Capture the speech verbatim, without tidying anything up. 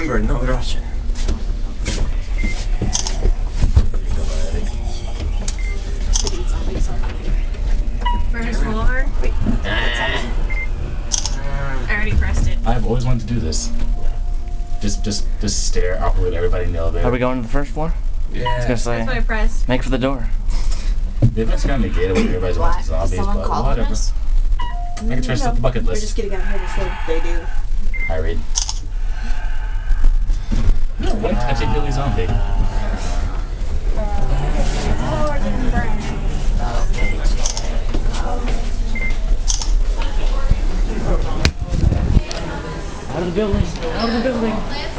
Remember, no rushing. First floor. Wait. I already pressed it. I've always wanted to do this. Just, just, just stare awkwardly at everybody in the elevator. Are we going to the first floor? Yeah. I was gonna say, That's what I pressed. make for the door. They've been kind of negated when everybody's watching zombies, but whatever. I can trust No, the bucket we're list. just getting out here before they do. Hi, Reed. One touchy-feely zombie. Out of the building! Out of the building!